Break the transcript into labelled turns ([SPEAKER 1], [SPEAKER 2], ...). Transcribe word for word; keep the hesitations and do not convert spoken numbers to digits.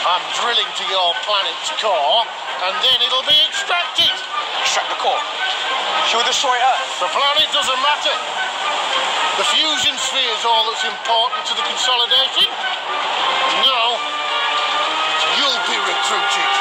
[SPEAKER 1] I'm drilling to your planet's core, and then it'll be extracted.
[SPEAKER 2] Extract the core. She will destroy Earth.
[SPEAKER 1] The planet doesn't matter. The fusion sphere is all that's important to the consolidation. Now, you'll be recruited.